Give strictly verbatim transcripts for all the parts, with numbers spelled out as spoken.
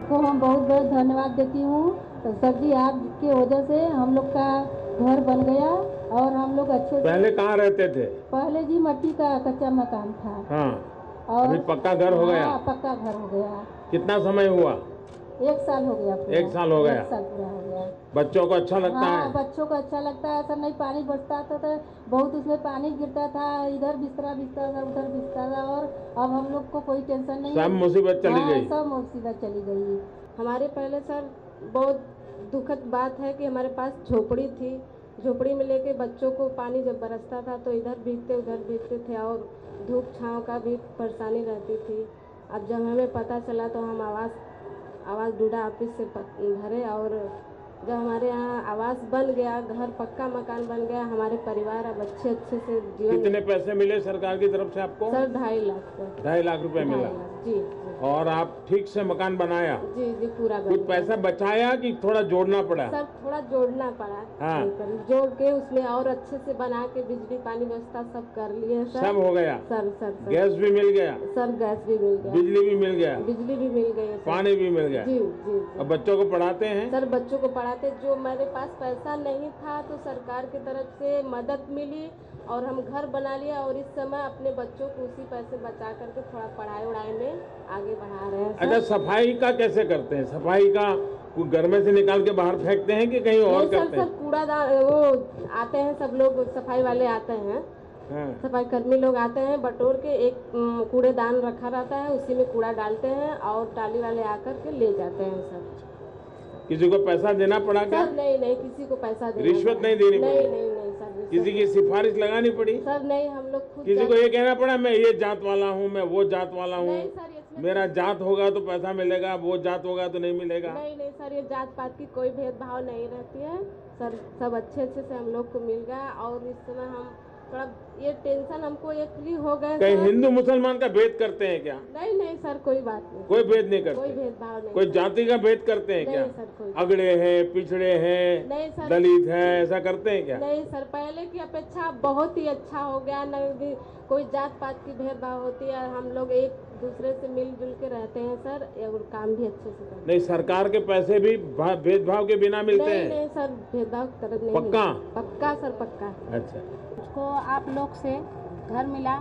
को हम बहुत बहुत धन्यवाद देती हूँ। तो सर जी आपकी वजह से हम लोग का घर बन गया और हम लोग अच्छे से। पहले कहाँ रहते थे? पहले जी मट्टी का कच्चा मकान था। हाँ। और अभी पक्का घर हो गया? हाँ, पक्का घर हो गया। कितना समय हुआ? एक साल हो गया पूरा। एक साल हो गया। एक साल पूरा हो गया। बच्चों को अच्छा लगता हाँ, है? बच्चों को अच्छा लगता है सर। नहीं पानी बरसता था तो बहुत उसमें पानी गिरता था, इधर बिस्तरा बिस्ता था, उधर बिस्ता था, और अब हम लोग को कोई टेंशन नहीं। सब मुसीबत चली हाँ, गई। सब मुसीबत चली गई। हमारे पहले सर बहुत दुखद बात है कि हमारे पास झोपड़ी थी। झोपड़ी में लेके बच्चों को पानी जब बरसता था तो इधर भीगते उधर भीगते थे और धूप छाँव का भी परेशानी रहती थी। अब जब हमें पता चला तो हम आवास आवास डूडा ऑफिस से भरे और जब हमारे यहाँ आवास बन गया, घर पक्का मकान बन गया, हमारे परिवार अब अच्छे अच्छे से जीवन। कितने पैसे मिले सरकार की तरफ से आपको? सर ढाई लाख ढाई लाख रुपए मिला। जी, जी। और आप ठीक से मकान बनाया? जी जी पूरा। कुछ पैसा बचाया कि थोड़ा जोड़ना पड़ा? सर थोड़ा जोड़ना पड़ा। हाँ। जोड़ के उसमें और अच्छे से बना के बिजली पानी व्यवस्था सब कर लिए सर। सब हो गया? Sir sir, sir. गैस भी मिल गया? सर गैस भी मिल गया। बिजली भी मिल गया? बिजली भी मिल गई। पानी भी मिल गया? जी जी। अब बच्चों को पढ़ाते हैं? सर बच्चों को पढ़ाते, जो मेरे पास पैसा नहीं था तो सरकार की तरफ से मदद मिली और हम घर बना लिया और इस समय अपने बच्चों को उसी पैसे बचा करके थोड़ा पढ़ाई वढ़ाई में आगे बढ़ा रहे हैं। अच्छा, सफाई का कैसे करते हैं? सफाई का घर में से निकाल के बाहर फेंकते हैं कि कहीं और करते हैं? सर कूड़ादान वो आते हैं, सब लोग सफाई वाले आते हैं। हाँ। सफाई कर्मी लोग आते हैं, बटोर के एक कूड़ेदान रखा रहता है, उसी में कूड़ा डालते हैं और टाली वाले आकर के ले जाते हैं सर। किसी को पैसा देना पड़ा क्या? सर नहीं नहीं, किसी को पैसा देना। रिश्वत नहीं देनी पड़ी? नहीं नहीं नहीं सर। किसी की सिफारिश लगानी पड़ी? सर नहीं, हम लोग खुद। किसी को ये कहना पड़ा मैं ये जात वाला हूँ, मैं वो जात वाला हूँ, मेरा जात होगा तो पैसा मिलेगा, वो जात होगा तो नहीं मिलेगा? नहीं नहीं सर, ये जात पात की कोई भेदभाव नहीं रहती है सर। सब अच्छे अच्छे से हम लोग को मिल गया और इस समय हम थोड़ा ये टेंशन हमको ये फ्री हो गए। कहीं हिंदू मुसलमान का भेद करते हैं क्या? नहीं नहीं सर, कोई बात नहीं। कोई भेद नहीं करते? कोई भेदभाव नहीं। कोई जाति का भेद करते हैं क्या? नहीं सर, कोई। अगड़े हैं, पिछड़े हैं, नहीं सर, दलित हैं, ऐसा करते हैं क्या? नहीं सर, पहले की अपेक्षा बहुत ही अच्छा हो गया। न कोई जात पात की भेदभाव होती है, हम लोग एक दूसरे से मिलजुल के रहते हैं सर और काम भी अच्छे से करते हैं। नहीं, सरकार के पैसे भी भेदभाव के बिना मिलते नहीं, हैं? नहीं सर, भेदभाव तरफ नहीं। पक्का? पक्का सर, पक्का। अच्छा, उसको आप लोग से घर मिला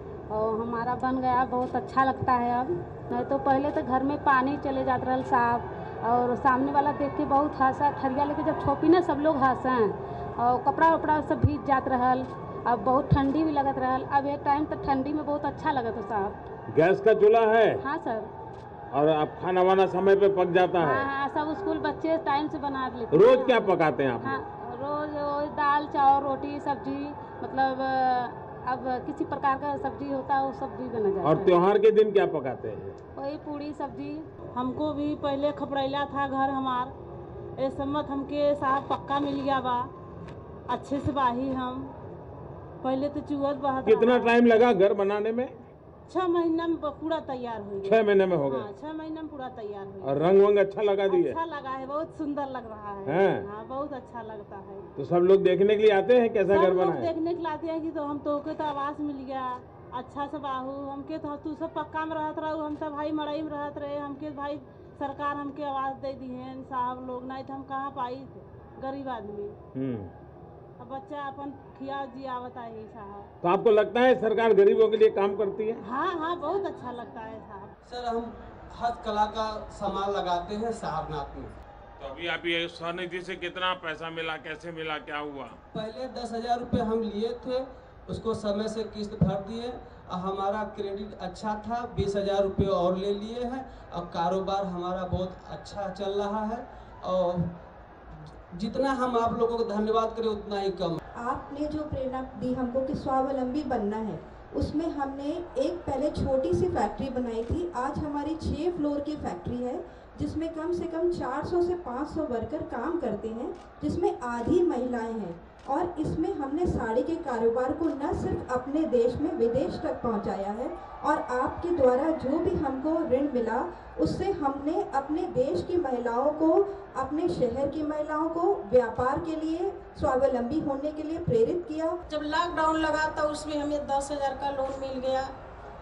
और हमारा बन गया, बहुत अच्छा लगता है। अब नहीं तो पहले तो घर में पानी चले जाते रहा साफ और सामने वाला देख के बहुत हंसा, थरिया लेके जब छोपी ना सब लोग हंसें और कपड़ा वपड़ा सब भीग जात रहल। अब बहुत ठंडी भी लगत रहल। अब एक टाइम तो ठंडी में बहुत अच्छा लगत है साहब। गैस का चूल्हा है? हाँ सर। और आप खाना वाना समय पे पक जाता है? हाँ हाँ, सब स्कूल बच्चे टाइम से बना लेते। रोज क्या पकाते हैं आप? हाँ, रोज रोज दाल चावल रोटी सब्जी, मतलब अब किसी प्रकार का सब्जी होता है वो सब्जी बना जाता है। और त्योहार के दिन क्या पकाते हैं? वही पूड़ी सब्जी। हमको भी पहले खपरैला था घर हमार, इस सम्मत हमके साहब पक्का मिल गया बा, अच्छे से बाही हम। पहले तो चूहत बहा। कितना टाइम लगा घर बनाने में? छह महीना में पूरा तैयार हो गया। छह महीने में हो गया? हाँ, छह महीने में पूरा तैयार हो गया। और रंग वंग अच्छा लगा दिए? अच्छा लगा है, बहुत सुंदर लग रहा है। हैं? हाँ, बहुत अच्छा लगता है। तो सब लोग देखने के लिए आते हैं कैसा घर बना है? देखने के लिए आते हैं कि तो हम तो के तो आवास मिल गया अच्छा से बाहू, हमके तो तू सब पक्का में रहत रहू, हम सब भाई मड़ई में रहत रहे, हमके भाई सरकार हमके आवाज दे दी है साहब लोग, नहीं तो हम कहाँ पाई गरीब आदमी। अब बच्चा अपन खिया जी आवता है साहब। तो आपको लगता है सरकार गरीबों के लिए काम करती है? हाँ हाँ, बहुत अच्छा लगता है साहब। सर हम हस्तकला का सामान लगाते हैं सारनाथ में। तो अभी आप ये स्वनिधि से कितना पैसा मिला, कैसे मिला, क्या हुआ? पहले दस हजार रुपये हम लिए थे, उसको समय से किस्त भर दिए, हमारा क्रेडिट अच्छा था, बीस हजार रुपये और ले लिए हैं। अब कारोबार हमारा बहुत अच्छा चल रहा है और जितना हम आप लोगों को धन्यवाद करें उतना ही कम। आपने जो प्रेरणा दी हमको कि स्वावलंबी बनना है, उसमें हमने एक पहले छोटी सी फैक्ट्री बनाई थी। आज हमारी छः फ्लोर की फैक्ट्री है जिसमें कम से कम चार सौ से पाँच सौ वर्कर काम करते हैं, जिसमें आधी महिलाएं हैं। और इसमें हमने साड़ी के कारोबार को न सिर्फ अपने देश में विदेश तक पहुंचाया है, और आपके द्वारा जो भी हमको ऋण मिला उससे हमने अपने देश की महिलाओं को, अपने शहर की महिलाओं को व्यापार के लिए, स्वावलंबी होने के लिए प्रेरित किया। जब लॉकडाउन लगा तो उसमें हमें दस हजार का लोन मिल गया,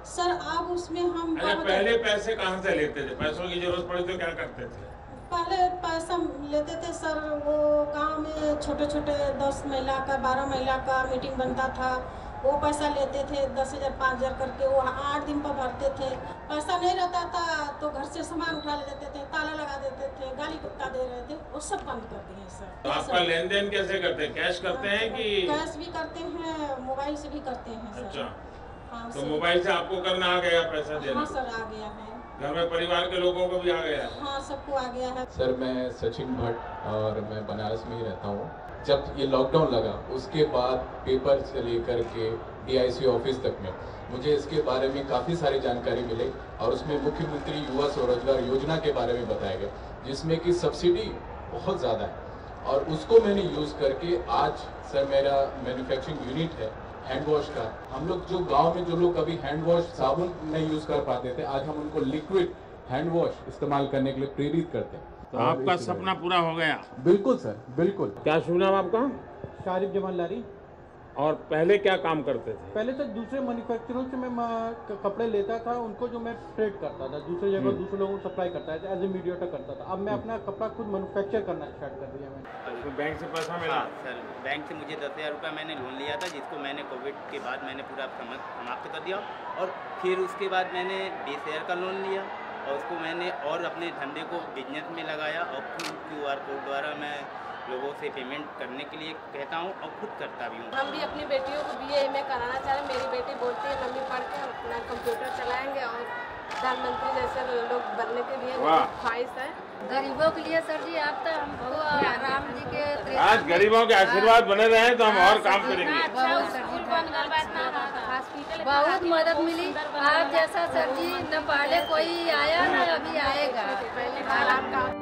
सर अब उसमें हम अच्छा, पहले पैसे कहाँ से लेते थे? पैसों की जरूरत पड़ी तो क्या करते थे? पहले पैसा लेते थे सर, वो गांव में छोटे छोटे दस महिला का बारह महिला का मीटिंग बनता था, वो पैसा लेते थे दस हजार पाँच हजार करके, वो आठ दिन पर भरते थे। पैसा नहीं रहता था तो घर से सामान उठा ले देते थे, ताला लगा देते थे, गाली कुत्ता दे रहे थे, वो सब बंद कर दिए सर। तो आपका लेन देन कैसे करते हैं? कैश करते हैं कि कैश भी करते हैं, मोबाइल से भी करते हैं सर। अच्छा, हाँ, तो मोबाइल से आपको करना आ गया पैसा देना? हाँ सर, आ गया है। घर में परिवार के लोगों को भी आ गया? हाँ, सबको आ गया है। सर मैं सचिन भट्ट और मैं बनारस में ही रहता हूँ। जब ये लॉकडाउन लगा उसके बाद पेपर से लेकर के डीआईसी ऑफिस तक में मुझे इसके बारे में काफ़ी सारी जानकारी मिली और उसमें मुख्यमंत्री युवा स्वरोजगार योजना के बारे में बताया गया, जिसमें कि सब्सिडी बहुत ज़्यादा है और उसको मैंने यूज़ करके आज सर मेरा मैन्युफैक्चरिंग यूनिट है हैंड वॉश का। हम लोग जो गांव में जो लोग कभी हैंड वॉश साबुन नहीं यूज़ कर पाते थे, आज हम उनको लिक्विड हैंड वॉश इस्तेमाल करने के लिए प्रेरित करते हैं। तो आपका सपना पूरा हो गया? बिल्कुल सर, बिल्कुल। क्या शुभ नाम आपका? शारिफ जमान लारी। और पहले क्या काम करते थे? पहले तो दूसरे मैन्युफैक्चररों से मैं कपड़े लेता था, उनको जो मैं ट्रेड करता था दूसरी जगह, दूसरे लोगों को सप्लाई करता था, एज ए मीडिएटर करता था। अब मैं अपना कपड़ा खुद मैन्युफैक्चर करना स्टार्ट कर दिया मैंने। तो बैंक से पैसा मिला? हाँ सर, बैंक से मुझे दस हज़ार रुपये मैंने लोन लिया था, जिसको मैंने कोविड के बाद मैंने पूरा समाप्त कर दिया और फिर उसके बाद मैंने बीस हज़ार का लोन लिया और उसको मैंने और अपने धंधे को बिजनेस में लगाया और फिर क्यू आर कोड द्वारा मैं लोगों से पेमेंट करने के लिए कहता हूँ और खुद करता भी हूँ। हम भी अपनी बेटियों को बी ए में कराना चाह रहे हैं। मेरी बेटी बोलती है मम्मी पढ़ के अपना कंप्यूटर चलाएंगे और प्रधानमंत्री जैसे लोग बनने के लिए ख्वाहिश है। गरीबों के लिए सर जी आप तो हमको राम जी के आज गरीबों के आशीर्वाद बने रहे तो हम और काम करेंगे। बहुत मदद मिली आप जैसा सर जी, न पहले कोई आया न अभी आएगा।